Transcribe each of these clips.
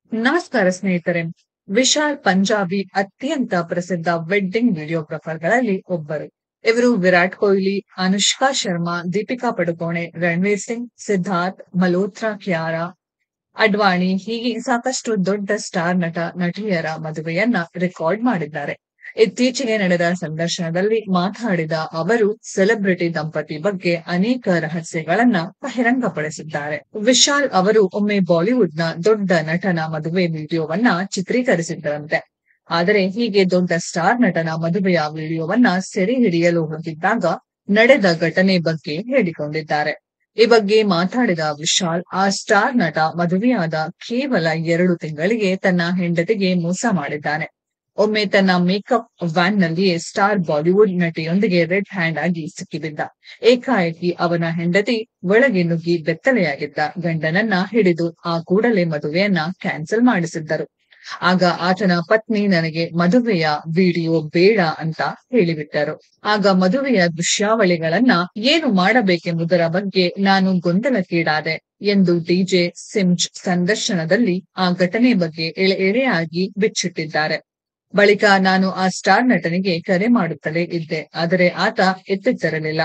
ನಮಸ್ಕಾರ ಸ್ನೇಹಿತರೆ. ವಿಶಾಲ್ ಪಂಜಾಬಿ ಅತ್ಯಂತ ಪ್ರಸಿದ್ಧ ವೆಡ್ಡಿಂಗ್ ವಿಡಿಯೋಗ್ರಾಫರ್ಗಳಲ್ಲಿ ಒಬ್ಬರು. ಇವರು ವಿರಾಟ್ ಕೊಹ್ಲಿ, ಅನುಷ್ಕಾ ಶರ್ಮಾ, ದೀಪಿಕಾ ಪಡುಕೋಣೆ, ರಣವೀರ್ ಸಿಂಗ್, ಸಿದ್ಧಾರ್ಥ್ ಮಲ್ಹೋತ್ರಾ, ಕಿಯಾರಾ ಅಡ್ವಾಣಿ ಹೀಗೆ ಸಾಕಷ್ಟು ದೊಡ್ಡ ಸ್ಟಾರ್ ನಟ ನಟಿಯರ ಮದುವೆಯನ್ನ ರೆಕಾರ್ಡ್ ಮಾಡಿದ್ದಾರೆ. ಇತ್ತೀಚೆಗೆ ನಡೆದ ಸಂದರ್ಶನದಲ್ಲಿ ಮಾತನಾಡಿದ ಅವರು ಸೆಲೆಬ್ರಿಟಿ ದಂಪತಿ ಬಗ್ಗೆ ಅನೇಕ ರಹಸ್ಯಗಳನ್ನ ಬಹಿರಂಗಪಡಿಸಿದ್ದಾರೆ. ವಿಶಾಲ್ ಅವರು ಒಮ್ಮೆ ಬಾಲಿವುಡ್‌ನ ದೊಡ್ಡ ನಟನ ಮದುವೆ ವಿಡಿಯೋವನ್ನ ಚಿತ್ರೀಕರಿಸಿದ್ದರಂತೆ. ಆದರೆ ಹೀಗೆ ದೊಡ್ಡ ಸ್ಟಾರ್ ನಟನ ಮದುವೆಯ ವಿಡಿಯೋವನ್ನ ಸೆರೆ ಹಿಡಿಯಲು ಹೋಗಿದ್ದಾಗ ನಡೆದ ಘಟನೆ ಬಗ್ಗೆ ಹೇಳಿಕೊಂಡಿದ್ದಾರೆ. ಈ ಬಗ್ಗೆ ಮಾತಾಡಿದ ವಿಶಾಲ್, ಆ ಸ್ಟಾರ್ ನಟ ಮದುವೆಯಾದ ಕೇವಲ 2 ತಿಂಗಳಿಗೆ ತನ್ನ ಹೆಂಡತಿಗೆ ಮೋಸ ಮಾಡಿದ್ದಾನೆ. ಒಮ್ಮೆ ತನ್ನ ಮೇಕಪ್ ವ್ಯಾನ್ನಲ್ಲಿಯೇ ಸ್ಟಾರ್ ಬಾಲಿವುಡ್ ನಟಿಯೊಂದಿಗೆ ರೆಡ್ ಹ್ಯಾಂಡ್ ಆಗಿ ಸಿಕ್ಕಿಬಿದ್ದ. ಏಕಾಏಕಿ ಅವನ ಹೆಂಡತಿ ಒಳಗೆ ನುಗ್ಗಿ ಬೆತ್ತಲೆಯಾಗಿದ್ದ ಗಂಡನನ್ನ ಹಿಡಿದು ಆ ಕೂಡಲೇ ಮದುವೆಯನ್ನ ಕ್ಯಾನ್ಸಲ್ ಮಾಡಿಸಿದ್ದರು. ಆಗ ಆತನ ಪತ್ನಿ ನನಗೆ ಮದುವೆಯ ವಿಡಿಯೋ ಬೇಡ ಅಂತ ಹೇಳಿಬಿಟ್ಟರು. ಆಗ ಮದುವೆಯ ದೃಶ್ಯಾವಳಿಗಳನ್ನ ಏನು ಮಾಡಬೇಕೆಂಬುದರ ಬಗ್ಗೆ ನಾನು ಗೊಂದಲಕ್ಕೀಡಾದೆ ಎಂದು ಡಿಜೆ ಸಿಮ್ಜ್ ಸಂದರ್ಶನದಲ್ಲಿ ಆ ಘಟನೆ ಬಗ್ಗೆ ಎಳೆ ಎಳೆಯಾಗಿ ಬಿಚ್ಚಿಟ್ಟಿದ್ದಾರೆ. ಬಳಿಕ ನಾನು ಆ ಸ್ಟಾರ್ ನಟನಿಗೆ ಕರೆ ಮಾಡುತ್ತಲೇ ಇದ್ದೆ, ಆದರೆ ಆತ ಎತ್ತುತ್ತಿರಲಿಲ್ಲ.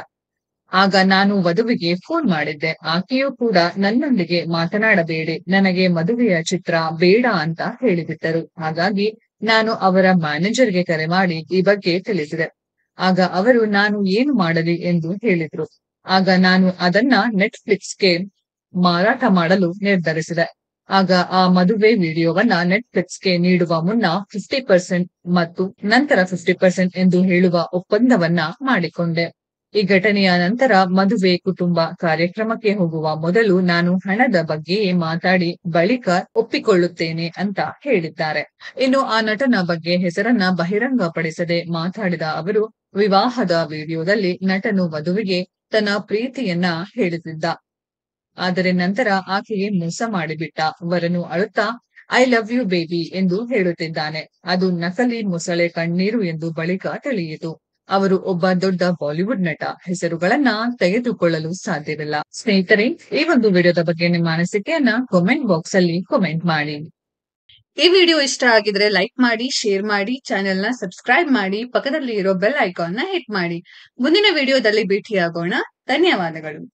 ಆಗ ನಾನು ವಧುವಿಗೆ ಫೋನ್ ಮಾಡಿದ್ದೆ. ಆಕೆಯೂ ಕೂಡ ನನ್ನೊಂದಿಗೆ ಮಾತನಾಡಬೇಡಿ, ನನಗೆ ಮದುವೆಯ ಚಿತ್ರ ಬೇಡ ಅಂತ ಹೇಳಿಬಿಟ್ಟರು. ಹಾಗಾಗಿ ನಾನು ಅವರ ಮ್ಯಾನೇಜರ್‌ಗೆ ಕರೆ ಮಾಡಿ ಈ ಬಗ್ಗೆ ತಿಳಿಸಿದೆ. ಆಗ ಅವರು ನಾನು ಏನು ಮಾಡಲಿ ಎಂದು ಹೇಳಿದ್ರು. ಆಗ ನಾನು ಅದನ್ನ ನೆಟ್‌ಫ್ಲಿಕ್ಸ್‌ಗೆ ಮಾರಾಟ ಮಾಡಲು ನಿರ್ಧರಿಸಿದೆ. ಆಗ ಆ ಮದುವೆ ವಿಡಿಯೋವನ್ನ ನೆಟ್‌ಫ್ಲಿಕ್ಸ್‌ಗೆ ನೀಡುವ ಮುನ್ನ 50% ಮತ್ತು ನಂತರ 50% ಎಂದು ಹೇಳುವ ಒಪ್ಪಂದವನ್ನ ಮಾಡಿಕೊಂಡೆ. ಈ ಘಟನೆಯ ನಂತರ ಮದುವೆ ಕುಟುಂಬ ಕಾರ್ಯಕ್ರಮಕ್ಕೆ ಹೋಗುವ ಮೊದಲು ನಾನು ಹಣದ ಬಗ್ಗೆಯೇ ಮಾತಾಡಿ ಬಳಿಕ ಒಪ್ಪಿಕೊಳ್ಳುತ್ತೇನೆ ಅಂತ ಹೇಳಿದ್ದಾರೆ. ಇನ್ನು ಆ ನಟನ ಬಗ್ಗೆ ಹೆಸರನ್ನ ಬಹಿರಂಗಪಡಿಸದೆ ಮಾತಾಡಿದ ಅವರು, ವಿವಾಹದ ವಿಡಿಯೋದಲ್ಲಿ ನಟನು ವಧುವಿಗೆ ತನ್ನ ಪ್ರೀತಿಯನ್ನ ಹೇಳಿದ್ದ. ಆದರೆ ನಂತರ ಆಕೆಗೆ ಮೋಸ ಮಾಡಿಬಿಟ್ಟ. ವರನು ಅಳುತ್ತಾ ಐ ಲವ್ ಯು ಬೇಬಿ ಎಂದು ಹೇಳುತ್ತಿದ್ದಾನೆ. ಅದು ನಕಲಿ ಮೊಸಳೆ ಕಣ್ಣೀರು ಎಂದು ಬಳಿಕ ತಿಳಿಯಿತು. ಅವರು ಒಬ್ಬ ದೊಡ್ಡ ಬಾಲಿವುಡ್ ನಟ. ಹೆಸರುಗಳನ್ನ ತೆಗೆದುಕೊಳ್ಳಲು ಸಾಧ್ಯವಿಲ್ಲ. ಸ್ನೇಹಿತರೆ, ಈ ಒಂದು ವಿಡಿಯೋದ ಬಗ್ಗೆ ನಿಮ್ಮ ಅನಿಸಿಕೆಯನ್ನ ಕಾಮೆಂಟ್ ಬಾಕ್ಸ್ ಅಲ್ಲಿ ಕಾಮೆಂಟ್ ಮಾಡಿ. ಈ ವಿಡಿಯೋ ಇಷ್ಟ ಆಗಿದ್ರೆ ಲೈಕ್ ಮಾಡಿ, ಶೇರ್ ಮಾಡಿ, ಚಾನೆಲ್‌ನ ಸಬ್ಸ್ಕ್ರೈಬ್ ಮಾಡಿ, ಪಕ್ಕದಲ್ಲಿ ಇರೋ ಬೆಲ್ ಐಕಾನ್ನ ಹಿಟ್ ಮಾಡಿ. ಮುಂದಿನ ವಿಡಿಯೋದಲ್ಲಿ ಭೇಟಿಯಾಗೋಣ. ಧನ್ಯವಾದಗಳು.